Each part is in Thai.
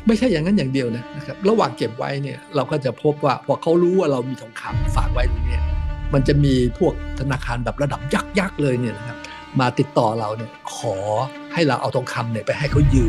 ไม่ใช่อย่างนั้นอย่างเดียวนะครับระหว่างเก็บไว้เนี่ยเราก็จะพบว่าพอเขารู้ว่าเรามีทองคำฝากไว้ตรงนี้มันจะมีพวกธนาคารแบบระดับยักษ์เลยเนี่ยนะครับมาติดต่อเราเนี่ยขอให้เราเอาทองคำเนี่ยไปให้เขายืม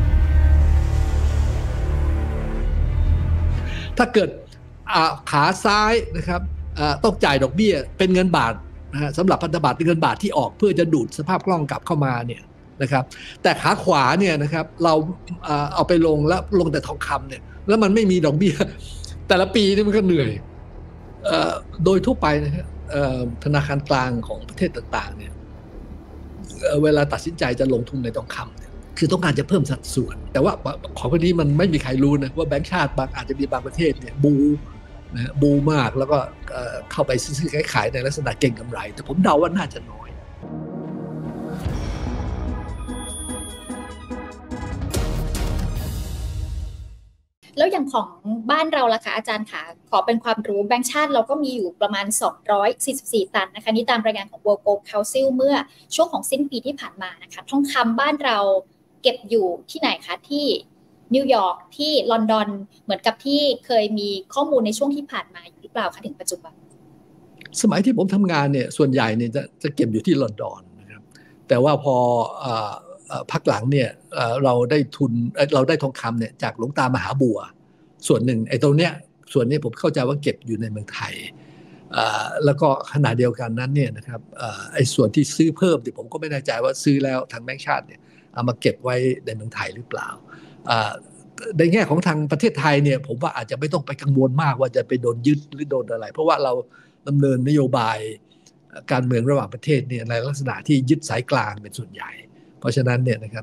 ถ้าเกิดขาซ้ายนะครับต้องจ่ายดอกเบี้ยเป็นเงินบาทนะฮะสำหรับพันธบัตรเงินบาทที่ออกเพื่อจะดูดสภาพคล่องกลับเข้ามาเนี่ยนะครับแต่ขาขวาเนี่ยนะครับเราเอาไปลงแล้วลงแต่ทองคำเนี่ยแล้วมันไม่มีดอกเบี้ยแต่ละปีนี่มันก็เหนื่อยโดยทั่วไปนะฮะธนาคารกลางของประเทศต่างๆเนี่ยเวลาตัดสินใจจะลงทุนในทองคำเนี่ยคือต้องการจะเพิ่มสัดส่วนแต่ว่าของคนนี้มันไม่มีใครรู้นะว่าแบงก์ชาติบางอาจจะมีบางประเทศเนี่ยบูมากแล้วก็เข้าไปซื้อขายในลักษณะเก็งกำไรแต่ผมเดาว่าน่าจะน้อยแล้วอย่างของบ้านเราล่ะคะอาจารย์คะขอเป็นความรู้แบงก์ชาติเราก็มีอยู่ประมาณ244ตันนะคะนี่ตามรายงานของ World Gold Council เมื่อช่วงของสิ้นปีที่ผ่านมานะคะทองคำบ้านเราเก็บอยู่ที่ไหนคะที่นิวยอร์กที่ลอนดอนเหมือนกับที่เคยมีข้อมูลในช่วงที่ผ่านมาหรือเปล่าคะถึงปัจจุบันสมัยที่ผมทำงานเนี่ยส่วนใหญ่เนี่ยจะเก็บอยู่ที่ลอนดอนนะครับแต่ว่าพอพักหลังเนี่ยเราได้ทองคำเนี่ยจากหลวงตามหาบัวส่วนหนึ่งไอ้ตรงเนี้ยส่วนนี้ผมเข้าใจว่าเก็บอยู่ในเมืองไทยแล้วก็ขณะเดียวกันนั้นเนี่ยนะครับไอ้ส่วนที่ซื้อเพิ่มที่ผมก็ไม่แน่ใจว่าซื้อแล้วทางแบงก์ชาติเนี่ยเอามาเก็บไว้ในเมืองไทยหรือเปล่าในแง่ของทางประเทศไทยเนี่ยผมว่าอาจจะไม่ต้องไปกังวลมากว่าจะไปโดนยึดหรือโดนอะไรเพราะว่าเราดำเนินนโยบายการเมืองระหว่างประเทศเนี่ยในลักษณะที่ยึดสายกลางเป็นส่วนใหญ่เพราะฉะนั้นเนี่ยนะครับ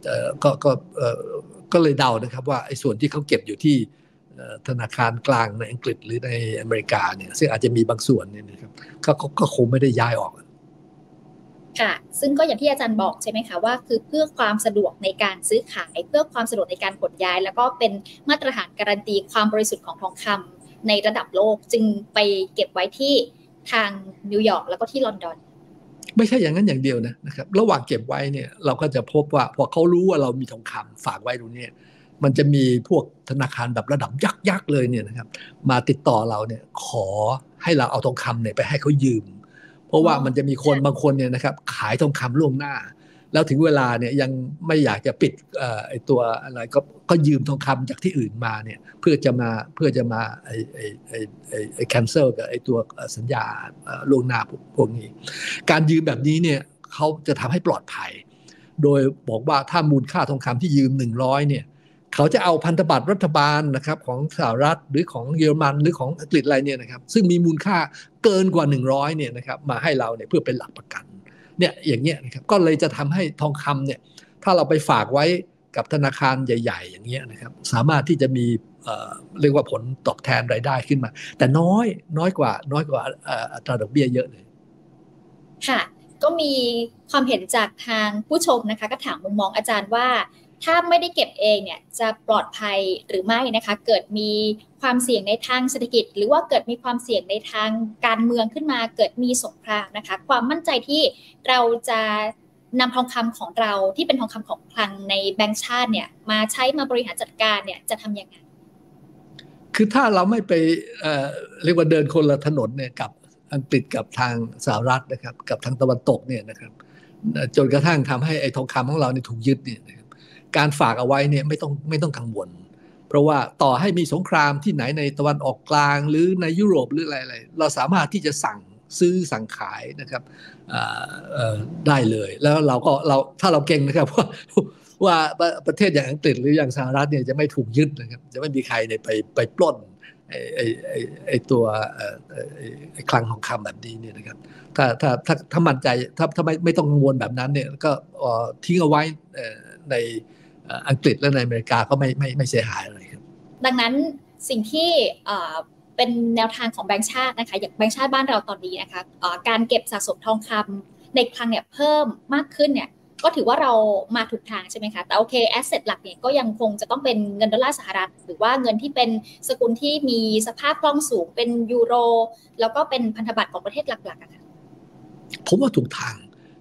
ก็เลยเดานะครับว่าไอ้ส่วนที่เขาเก็บอยู่ที่ธนาคารกลางในอังกฤษหรือในอเมริกาเนี่ยซึ่งอาจจะมีบางส่วนเนี่ยนะครับก็คงไม่ได้ย้ายออกค่ะซึ่งก็อย่างที่อาจารย์บอกใช่ไหมคะว่าคือเพื่อความสะดวกในการซื้อขายเพื่อความสะดวกในการขนย้ายแล้วก็เป็นมาตรฐานการันตีความบริสุทธิ์ของทองคำในระดับโลกจึงไปเก็บไว้ที่ทางนิวยอร์กแล้วก็ที่ลอนดอนไม่ใช่อย่างนั้นอย่างเดียวนะครับระหว่างเก็บไว้เนี่ยเราก็จะพบว่าพอเขารู้ว่าเรามีทองคำฝากไว้ตรงนี้มันจะมีพวกธนาคารแบบระดับยักษ์เลยเนี่ยนะครับมาติดต่อเราเนี่ยขอให้เราเอาทองคำเนี่ยไปให้เขายืมเพราะว่ามันจะมีคนบางคนเนี่ยนะครับขายทองคำล่วงหน้าแล้วถึงเวลาเนี่ยยังไม่อยากจะปิดไอ้ตัวอะไรก็ยืมทองคำจากที่อื่นมาเนี่ยเพื่อจะมาไอ้ cancel กับไอ้ตัวสัญญาล่วงหน้าพวกนี้การยืมแบบนี้เนี่ยเขาจะทำให้ปลอดภัยโดยบอกว่าถ้ามูลค่าทองคำที่ยืม100เนี่ยเขาจะเอาพันธบัตรรัฐบาลนะครับของสหรัฐหรือของเยอรมันหรือของอังกฤษอะไรเนี่ยนะครับซึ่งมีมูลค่าเกินกว่า100เนี่ยนะครับมาให้เราเนี่ยเพื่อเป็นหลักประกันเนี่ยอย่างเงี้ยนะครับก็เลยจะทำให้ทองคำเนี่ยถ้าเราไปฝากไว้กับธนาคารใหญ่ๆอย่างเงี้ยนะครับสามารถที่จะมีเรียกว่าผลตอบแทนรายได้ขึ้นมาแต่น้อยกว่าอัตราดอกเบี้ยเยอะเลยค่ะก็มีความเห็นจากทางผู้ชมนะคะก็ถามมุมมองอาจารย์ว่าถ้าไม่ได้เก็บเองเนี่ยจะปลอดภัยหรือไม่นะคะเกิดมีความเสี่ยงในทางเศรษฐกิจหรือว่าเกิดมีความเสี่ยงในทางการเมืองขึ้นมาเกิดมีสงครามนะคะความมั่นใจที่เราจะนำทองคำของเราที่เป็นทองคำของคลังในแบงก์ชาติเนี่ยมาใช้มาบริหารจัดการเนี่ยจะทำยังไงคือถ้าเราไม่ไปเรียกว่าเดินคนละถนนเนี่ยกับอังกฤษกับทางสหรัฐนะครับกับทางตะวันตกเนี่ยนะครับจนกระทั่งทำให้ไอ้ทองคำของเราเนี่ยถูกยึดเนี่ยนะครับการฝากเอาไว้เนี่ยไม่ต้องกังวลเพราะว่าต่อให้มีสงครามที่ไหนในตะวันออกกลางหรือในยุโรปหรืออะไรเราสามารถที่จะสั่งซื้อสั่งขายนะครับได้เลยแล้วถ้าเราเก่งนะครับว่าประเทศอย่างอังกฤษหรืออย่างสหรัฐเนี่ยจะไม่ถูกยึดนะครับจะไม่มีใครเนี่ยไปปล้นไอ้ตัวไอ้คลังทองคำแบบนี้เนี่ยนะครับถ้ามั่นใจถ้าไม่ต้องกังวลแบบนั้นเนี่ยก็ทิ้งเอาไว้ในอังกฤษและในอเมริกาก็ไม่เสียหายอะไรครับดังนั้นสิ่งที่เป็นแนวทางของแบงก์ชาตินะคะอย่างแบงก์ชาติบ้านเราตอนนี้นะคะการเก็บสะสมทองคำในคลังเนี่ยเพิ่มมากขึ้นเนี่ยก็ถือว่าเรามาถูกทางใช่ไหมคะแต่โอเคแอสเซทหลักเนี่ยก็ยังคงจะต้องเป็นเงินดอลลาร์สหรัฐหรือว่าเงินที่เป็นสกุลที่มีสภาพคล่องสูงเป็นยูโรแล้วก็เป็นพันธบัตรของประเทศหลักๆค่ะผมว่าถูกทาง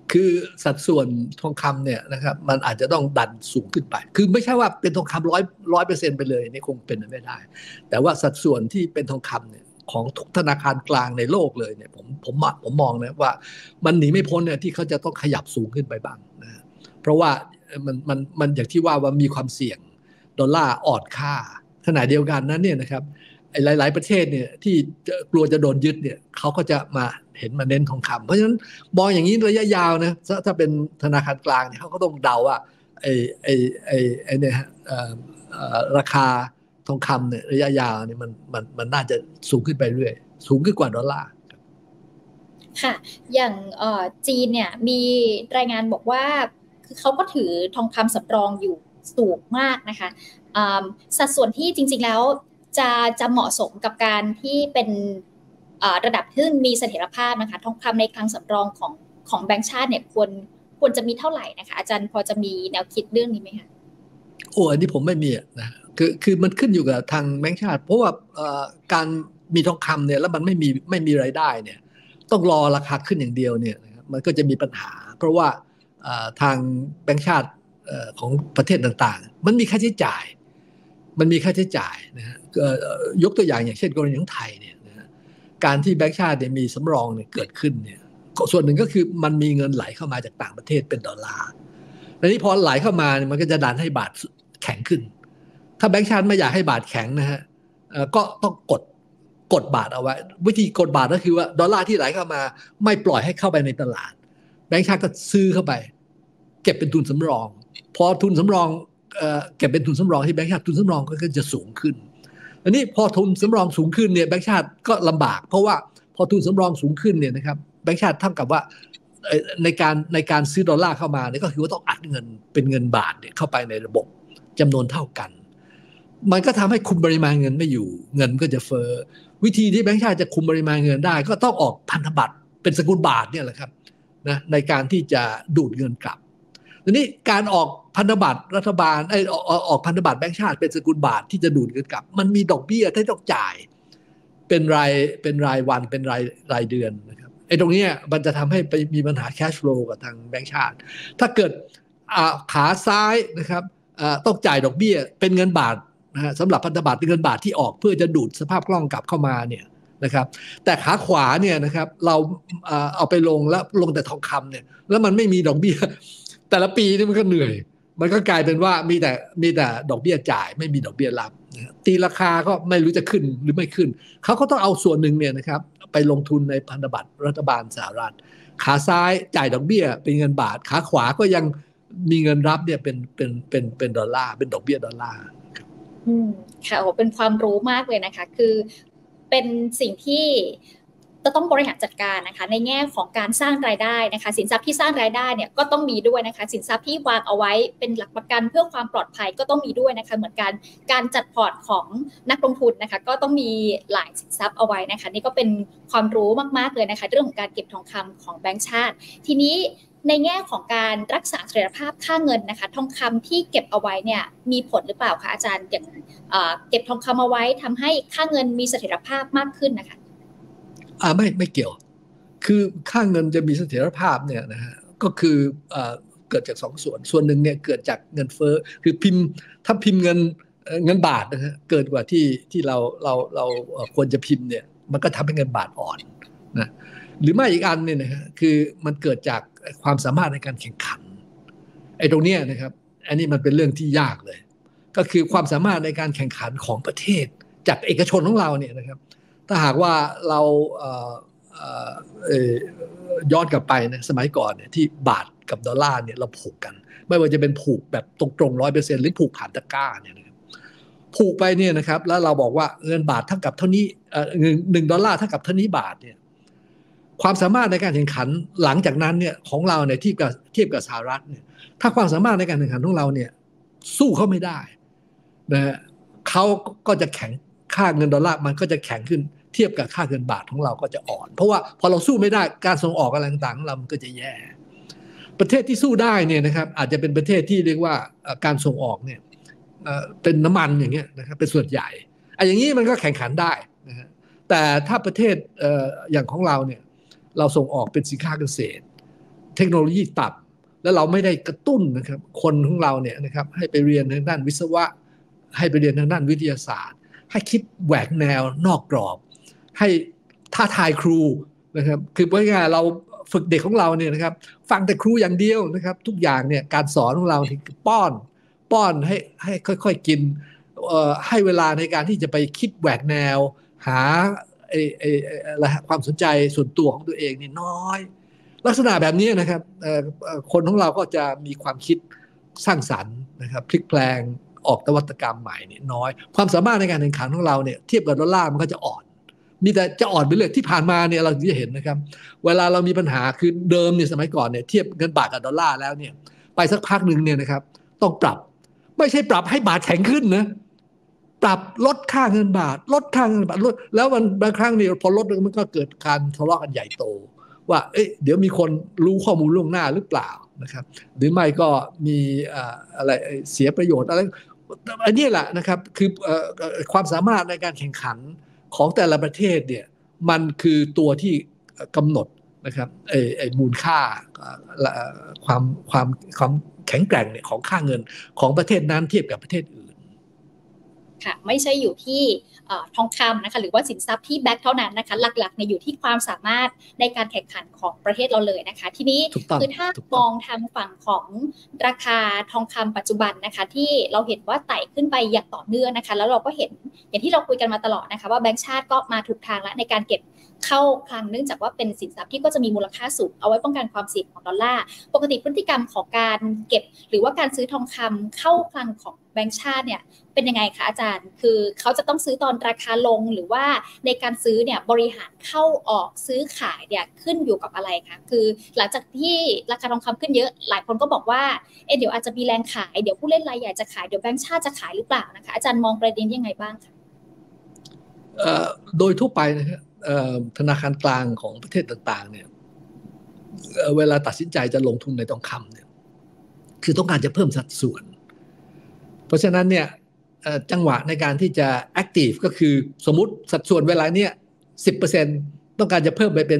คือสัดส่วนทองคำเนี่ยนะครับมันอาจจะต้องดันสูงขึ้นไปคือไม่ใช่ว่าเป็นทองคำ100%ไปเลยนี่คงเป็นไม่ได้แต่ว่าสัดส่วนที่เป็นทองคำเนี่ยของทุกธนาคารกลางในโลกเลยเนี่ยผมมองนะว่ามันหนีไม่พ้นเนี่ยที่เขาจะต้องขยับสูงขึ้นไปบ้างนะเพราะว่ามันอย่างที่ว่ามีความเสี่ยงดอลลาร์อ่อนค่าขณะเดียวกันนั้นเนี่ยนะครับหลายๆประเทศเนี่ยที่กลัวจะโดนยึดเนี่ยเขาก็จะมาเน้นทองคำเพราะฉะนั้นมองอย่างนี้ระยะยาวนะถ้าเป็นธนาคารกลางเนี่ยเขาก็ต้องเดาว่าไอ้ไอ้ไอ้เนี่ยราคาทองคำเนี่ยระยะยาวเนี่ยมันน่าจะสูงขึ้นไปเรื่อยสูงขึ้นกว่าดอลลาร์ค่ะอย่างจีนเนี่ยมีรายงานบอกว่าคือเขาก็ถือทองคำสำรองอยู่สูงมากนะคะสัดส่วนที่จริงๆแล้วจะเหมาะสมกับการที่เป็นระดับที่มีเสถียรภาพนะคะทองคำในคลังสำรองของแบงก์ชาติเนี่ยควรจะมีเท่าไหร่นะคะอาจารย์พอจะมีแนวคิดเรื่องนี้ไหมคะอันนี้ผมไม่มีนะคือมันขึ้นอยู่กับทางแบงก์ชาติเพราะว่าการมีทองคำเนี่ยแล้วมันไม่มีรายได้เนี่ยต้องรอราคาขึ้นอย่างเดียวเนี่ยมันก็จะมีปัญหาเพราะว่าทางแบงก์ชาติของประเทศต่างๆมันมีค่าใช้จ่ายนะฮะยกตัวอย่างเช่นกรณีของไทยเนี่ยนะฮะการที่แบงก์ชาติเนี่ยมีสำรองเนี่ยเกิดขึ้นเนี่ยส่วนหนึ่งก็คือมันมีเงินไหลเข้ามาจากต่างประเทศเป็นดอลลาร์แล้วนี่พอไหลเข้ามาเนี่ยมันก็จะดันให้บาทแข็งขึ้นถ้าแบงก์ชาติไม่อยากให้บาทแข็งนะฮะก็ต้องกดบาทเอาไว้วิธีกดบาทก็คือว่าดอลลาร์ที่ไหลเข้ามาไม่ปล่อยให้เข้าไปในตลาดแบงก์ชาติก็ซื้อเข้าไปเก็บเป็นทุนสำรองพอทุนสำรองเก็บเป็นทุนสำรองที่แบงก์ชาติทุนสำรองก็จะสูงขึ้นอันนี้พอทุนสำรองสูงขึ้นเนี่ยแบงก์ชาติก็ลำบากเพราะว่าพอทุนสำรองสูงขึ้นเนี่ยนะครับแบงก์ชาติเท่ากับว่าในการซื้อดอลลาร์เข้ามาเนี่ยก็คือว่าต้องอัดเงินเป็นเงินบาทเนี่ยเข้าไปในระบบจำนวนเท่ากันมันก็ทำให้คุมปริมาณเงินไม่อยู่เงินก็จะเฟ้อวิธีที่แบงก์ชาติจะคุมปริมาณเงินได้ก็ต้องออกพันธบัตรเป็นสกุลบาทเนี่ยแหละครับนะในการที่จะดูดเงินกลับทีนี้การออกพันธบัตรรัฐบาลออกพันธบัตรแบงก์ชาติเป็นสกุลบาทที่จะดูดเงินกลับมันมีดอกเบี้ยที่ต้องจ่ายเป็นรายวันเป็นรายเดือนนะครับตรงนี้มันจะทำให้ไปมีปัญหา cash flow กับทางแบงก์ชาติถ้าเกิดขาซ้ายนะครับต้องจ่ายดอกเบี้ยเป็นเงินบาทนะฮะสำหรับพันธบัตรเป็นเงินบาทที่ออกเพื่อจะดูดสภาพคล่องกลับเข้ามาเนี่ยนะครับแต่ขาขวาเนี่ยนะครับเราเอาไปลงแล้วลงแต่ทองคำเนี่ยแล้วมันไม่มีดอกเบี้ยแต่ละปีนี่มันก็เหนื่อยมันก็กลายเป็นว่ามีแต่ดอกเบี้ยจ่ายไม่มีดอกเบี้ยรับตีราคาก็ไม่รู้จะขึ้นหรือไม่ขึ้นเขาก็ต้องเอาส่วนหนึ่งเนี่ยนะครับไปลงทุนในพันธบัตรรัฐบาลสหรัฐขาซ้ายจ่ายดอกเบี้ยเป็นเงินบาทขาขวาก็ยังมีเงินรับเนี่ยเป็นดอลลาร์เป็นดอกเบี้ยดอลลาร์ค่ะโอ้เป็นความรู้มากเลยนะคะคือเป็นสิ่งที่จะต้องบริหารจัดการนะคะในแง่ของการสร้างรายได้นะคะสินทรัพย์ที่สร้างรายได้เนี่ยก็ต้องมีด้วยนะคะสินทรัพย์ที่วางเอาไว้เป็นหลักประกันเพื่อความปลอดภัยก็ต้องมีด้วยนะคะเหมือนการจัดพอร์ตของนักลงทุนนะคะก็ต้องมีหลายสินทรัพย์เอาไว้นะคะนี่ก็เป็นความรู้มากๆเลยนะคะเรื่องของการเก็บทองคำของแบงก์ชาติทีนี้ในแง่ของการรักษาเสถียรภาพค่าเงินนะคะทองคำที่เก็บเอาไว้เนี่ยมีผลหรือเปล่าคะอาจารย์อย่างเก็บทองคำเอาไว้ทำให้ค่าเงินมีเสถียรภาพมากขึ้นนะคะไม่เกี่ยวคือค่าเงินจะมีเสถียรภาพเนี่ยนะฮะก็คือเกิดจากส่วนหนึ่งเนี่ยเกิดจากเงินเฟ้อคือถ้าพิมพ์เงินบาทนะฮะเกินกว่าที่เราควรจะพิมพ์เนี่ยมันก็ทำให้เงินบาทอ่อนนะหรือไม่อีกอันเนี่ยนะฮะคือมันเกิดจากความสามารถในการแข่งขันตรงนี้นะครับอันนี้มันเป็นเรื่องที่ยากเลยก็คือความสามารถในการแข่งขันของประเทศจากเอกชนของเราเนี่ยนะครับถ้าหากว่าเราย้อนกลับไปนะสมัยก่อนเนี่ยที่บาทกับดอลลาร์เนี่ยเราผูกกันไม่ว่าจะเป็นผูกแบบตรงๆ 100% หรือผูกผ่านตะกร้าเนี่ยนะครับผูกไปเนี่ยนะครับแล้วเราบอกว่าเงินบาทเท่ากับเท่านี้1 ดอลลาร์เท่ากับเท่านี้บาทเนี่ยความสามารถในการแข่งขันหลังจากนั้นเนี่ยของเราเนี่ยเทียบกับสหรัฐเนี่ยถ้าความสามารถในการแข่งขันของเราเนี่ยสู้เขาไม่ได้นะฮะเขาก็จะแข็งค่าเงินดอลลาร์มันก็จะแข็งขึ้นเทียบกับค่าเงินบาทของเราก็จะอ่อนเพราะว่าพอเราสู้ไม่ได้การส่งออกอะไรต่างๆของเรามันก็จะแย่ประเทศที่สู้ได้เนี่ยนะครับอาจจะเป็นประเทศที่เรียกว่าการส่งออกเนี่ยเป็นน้ำมันอย่างเงี้ยนะครับเป็นส่วนใหญ่อย่างนี้มันก็แข่งขันได้นะฮะแต่ถ้าประเทศอย่างของเราเนี่ยเราส่งออกเป็นสินค้าเกษตรเทคโนโลยีต่ำแล้วเราไม่ได้กระตุ้นนะครับคนของเราเนี่ยนะครับให้ไปเรียนทางด้านวิศวะให้ไปเรียนทางด้านวิทยาศาสตร์ให้คิดแหวกแนวนอกกรอบให้ท้าทายครูนะครับคือว่าง่ายเราฝึกเด็กของเราเนี่ยนะครับฟังแต่ครูอย่างเดียวนะครับทุกอย่างเนี่ยการสอนของเราที่ป้อนให้ค่อยๆกินให้เวลาในการที่จะไปคิดแหวกแนวหาอะไรความสนใจส่วนตัวของตัวเองนี่น้อยลักษณะแบบนี้นะครับคนของเราก็จะมีความคิดสร้างสรรค์นะครับพลิกแปลงออกนวัตกรรมใหม่นี่น้อยความสามารถในการแข่งขันของเราเนี่ยเทียบกับดอลลาร์มันก็จะอ่อนมีแต่จะอ่อนไปเรื่อยที่ผ่านมาเนี่ยเราจะเห็นนะครับเวลาเรามีปัญหาคือเดิมเนี่ยสมัยก่อนเนี่ยเทียบเงินบาทกับดอลลาร์แล้วเนี่ยไปสักพักหนึ่งเนี่ยนะครับต้องปรับไม่ใช่ปรับให้บาทแข็งขึ้นนะปรับลดค่าเงินบาทลดแล้วบางครั้งเนี่ยพอลดมันก็เกิดการทะเลาะกันใหญ่โตว่าเดี๋ยวมีคนรู้ข้อมูลล่วงหน้าหรือเปล่านะครับหรือไม่ก็มีอะไรเสียประโยชน์อะไรอันนี้แหละนะครับคือความสามารถในการแข่งขันของแต่ละประเทศเนี่ยมันคือตัวที่กำหนดนะครับมูลค่าความแข็งแกร่งเนี่ยของค่าเงินของประเทศนั้นเทียบกับประเทศอื่นค่ะไม่ใช่อยู่ที่ทองคำนะคะหรือว่าสินทรัพย์ที่แบ็คเท่านั้นนะคะหลักๆเนี่ยอยู่ที่ความสามารถในการแข่งขันของประเทศเราเลยนะคะทีนี้คือถ้ามองทางฝั่งของราคาทองคำปัจจุบันนะคะที่เราเห็นว่าไต่ขึ้นไปอย่างต่อเนื่องนะคะแล้วเราก็เห็นอย่างที่เราคุยกันมาตลอดนะคะว่าแบงก์ชาติก็มาถูกทางแล้วในการเก็บเข้าคลังเนื่องจากว่าเป็นสินทรัพย์ที่ก็จะมีมูลค่าสูงเอาไว้ป้องกันความเสี่ยงของดอลลาร์ปกติพฤติกรรมของการเก็บหรือว่าการซื้อทองคำเข้าคลังของแบงก์ชาติเนี่ยเป็นยังไงคะอาจารย์คือเขาจะต้องซื้อตอนราคาลงหรือว่าในการซื้อเนี่ยบริหารเข้าออกซื้อขายเนี่ยขึ้นอยู่กับอะไรคะคือหลังจากที่ราคาทองคำขึ้นเยอะหลายคนก็บอกว่าเดี๋ยวอาจจะมีแรงขายเดี๋ยวผู้เล่นรายใหญ่จะขายเดี๋ยวแบงก์ชาติจะขายหรือเปล่านะคะอาจารย์มองประเด็นยังไงบ้างคะโดยทั่วไปนะครับธนาคารกลางของประเทศต่างๆเนี่ยเวลาตัดสินใจจะลงทุนในทองคำเนี่ยคือต้องการจะเพิ่มสัดส่วนเพราะฉะนั้นเนี่ยจังหวะในการที่จะ active ก็คือสมมุติสัดส่วนเวลาเนี่ย 10% ต้องการจะเพิ่มไปเป็น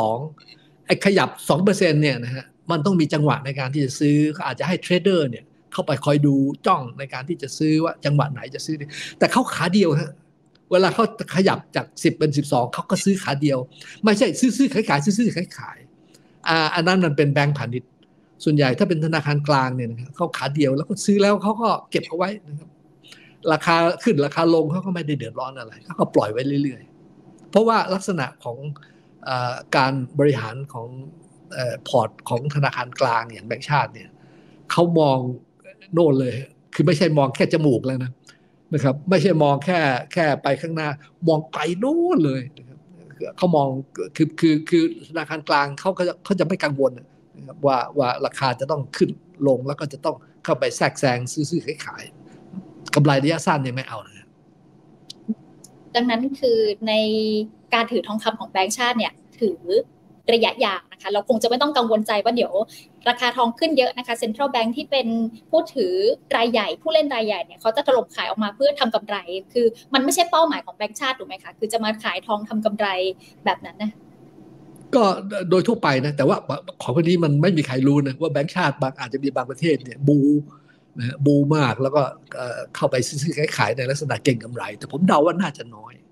12ไอ้ขยับ 2% เนี่ยนะฮะมันต้องมีจังหวะในการที่จะซื้ออาจจะให้เทรดเดอร์เนี่ยเข้าไปคอยดูจ้องในการที่จะซื้อว่าจังหวะไหนจะซื้อแต่เขาขาเดียวฮะเวลาเขาขยับจาก10เป็น12เขาก็ซื้อขาเดียวไม่ใช่ซื้อขายซื้อขายอันนั้นมันเป็นแบงก์พาณิชย์ส่วนใหญ่ถ้าเป็นธนาคารกลางเนี่ยนะครับเขาขาเดียวแล้วก็ซื้อแล้วเขาก็เก็บเอาไว้นะครับราคาขึ้นราคาลงเขาก็ไม่ได้เดือดร้อนอะไรเขาก็ปล่อยไว้เรื่อยๆเพราะว่าลักษณะของการบริหารของพอร์ตของธนาคารกลางอย่างแบงก์ชาติเนี่ยเขามองโน่นเลยคือไม่ใช่มองแค่จมูกแล้วนะครับไม่ใช่มองแค่ไปข้างหน้ามองไกลโน่นเลยนะครับเขามองคือธนาคารกลางเขาจะไม่กังวลนะครับว่าราคาจะต้องขึ้นลงแล้วก็จะต้องเข้าไปแทรกแซงซื้อขายกำไรระยะสั้นเนี่ยไม่เอานะดังนั้นคือในการถือทองคำของแบงก์ชาติเนี่ยถือระยะยาวนะคะเราคงจะไม่ต้องกังวลใจว่าเดี๋ยวราคาทองขึ้นเยอะนะคะเซ็นทรัลแบงก์ที่เป็นผู้ถือรายใหญ่ผู้เล่นรายใหญ่เนี่ยเขาจะถล่มขายออกมาเพื่อทำกำไรคือมันไม่ใช่เป้าหมายของแบงก์ชาติถูกไหมคะคือจะมาขายทองทำกำไรแบบนั้นนะก็โดยทั่วไปนะแต่ว่าของพวกนี้มันไม่มีใครรู้นะว่าแบงก์ชาติบางอาจจะมีบางประเทศเนี่ยบูมากแล้วก็เข้าไปซื้อขายในลักษณะเก็งกำไรแต่ผมเดาว่าน่าจะน้อย